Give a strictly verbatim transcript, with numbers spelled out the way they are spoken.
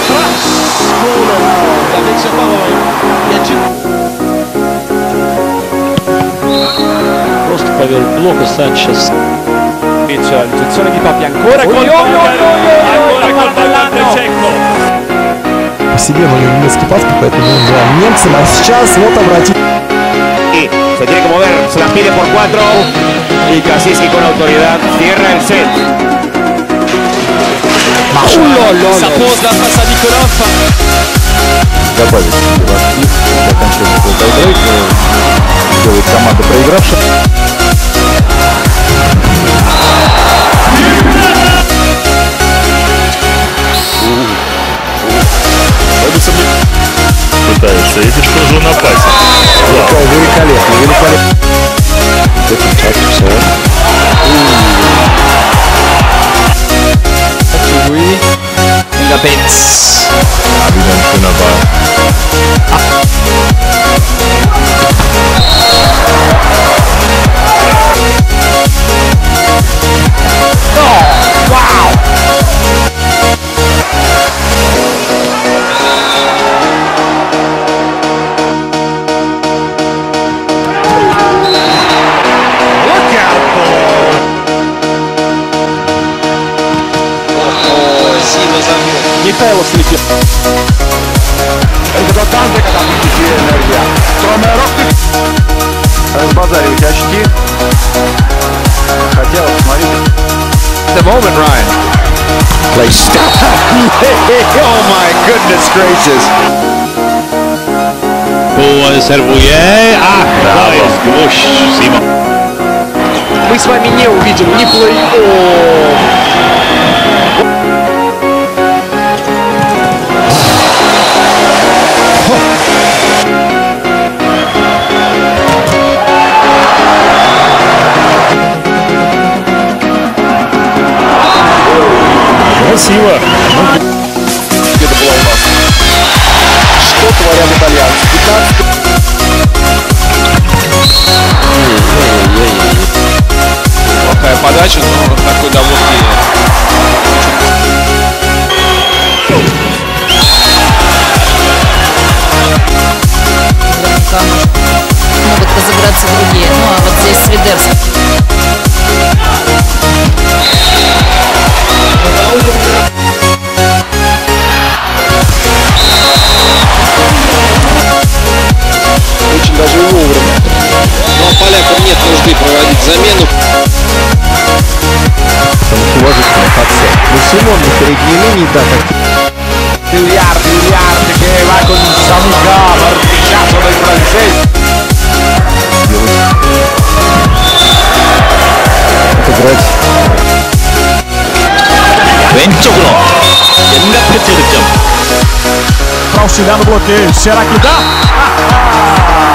Просто поверх блока Санчес. Mitchell, gestione di Papi ancora con ancora col Cecco. По себе мы немецкий паспорт, поэтому мы называем немцем, а сейчас вот обратите. Y se tiene que mover, se la pide por cuatro y Kasiski con autoridad cierra el set. Saposa face à Nikolov. Добавить в актив до окончания этого тайбрейка, делает команда проигравшая. Пытается, видишь, тоже напасть. Какая великолепная, великолепная. Это так, все. In der Benz. Ah, wieder ein schöner Ball. Михайлов слепил. Это тот когда ты энергия. Тромеров. Разбазаривать очки. Хотел, смотрите. The moment, Ryan. Play stop. Oh my goodness gracious. Boa, serwuje. Ach, to jest gwóźdź, Simon. Мы с вами не увидим ни плей-офф. Красиво. Это было у нас. Что творят итальянцы? пятнадцать. Плохая подача, но такой довольно. Могут разыграться другие. Ну а вот здесь Свидерский. Очень даже и вовремя. Но полякам нет нужды проводить замену. Уважительно подсел. Ну Симон на передней линии, да, как... Миллиард, миллиард, che va con Samuka, marciato dai francesi. Отыграть. 왼쪽으로. 옛날 패스 득점. Pra auxiliar no bloqueio. Será que dá?